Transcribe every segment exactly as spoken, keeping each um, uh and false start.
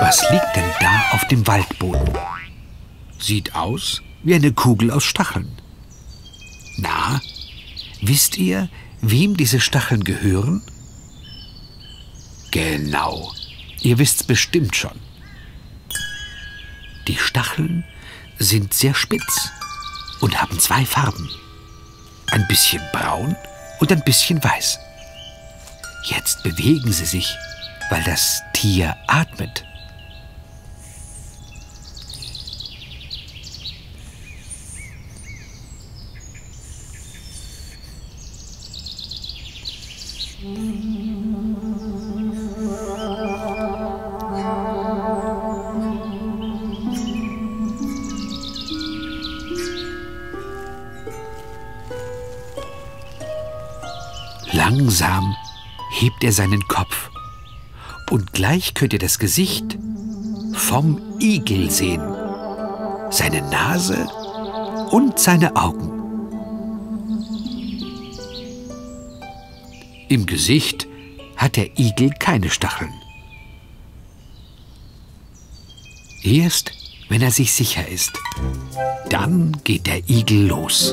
Was liegt denn da auf dem Waldboden? Sieht aus wie eine Kugel aus Stacheln. Na, wisst ihr, wem diese Stacheln gehören? Genau, ihr wisst's bestimmt schon. Die Stacheln sind sehr spitz und haben zwei Farben. Ein bisschen braun und ein bisschen weiß. Jetzt bewegen sie sich, weil das Tier atmet. Langsam hebt er seinen Kopf und gleich könnt ihr das Gesicht vom Igel sehen, seine Nase und seine Augen. Im Gesicht hat der Igel keine Stacheln. Erst wenn er sich sicher ist, dann geht der Igel los.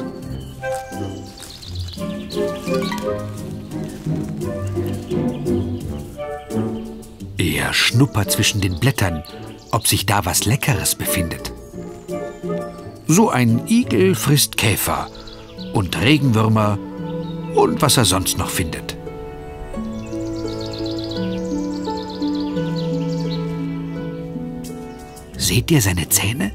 Er schnuppert zwischen den Blättern, ob sich da was Leckeres befindet. So ein Igel frisst Käfer und Regenwürmer und was er sonst noch findet. Seht ihr seine Zähne?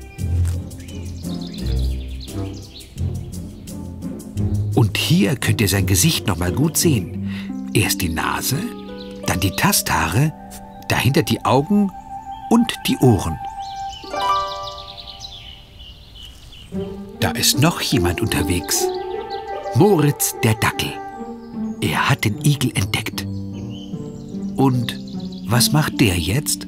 Und hier könnt ihr sein Gesicht noch mal gut sehen. Erst die Nase, dann die Tasthaare, dahinter die Augen und die Ohren. Da ist noch jemand unterwegs. Moritz der Dackel. Er hat den Igel entdeckt. Und was macht der jetzt?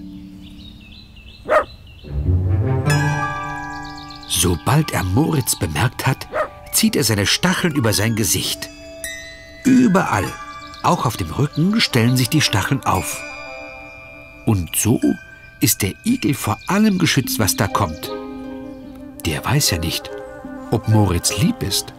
Sobald er Moritz bemerkt hat, zieht er seine Stacheln über sein Gesicht. Überall, auch auf dem Rücken, stellen sich die Stacheln auf. Und so ist der Igel vor allem geschützt, was da kommt. Der weiß ja nicht, ob Moritz lieb ist.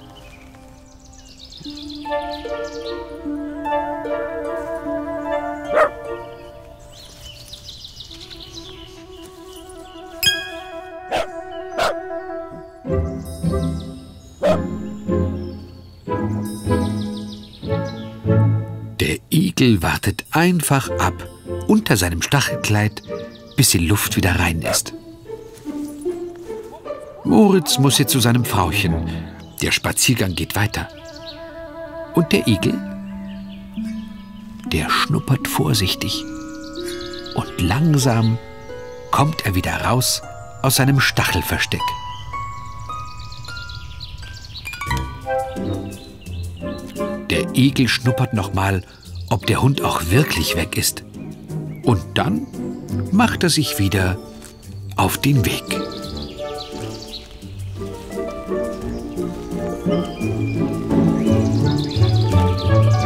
Der Igel wartet einfach ab unter seinem Stachelkleid, bis die Luft wieder rein ist. Moritz muss jetzt zu seinem Frauchen. Der Spaziergang geht weiter. Und der Igel, der schnuppert vorsichtig. Und langsam kommt er wieder raus aus seinem Stachelversteck. Der Igel schnuppert nochmal, ob der Hund auch wirklich weg ist. Und dann macht er sich wieder auf den Weg.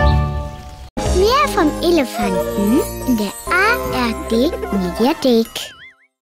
Mehr vom Elefanten in der A R D Mediathek.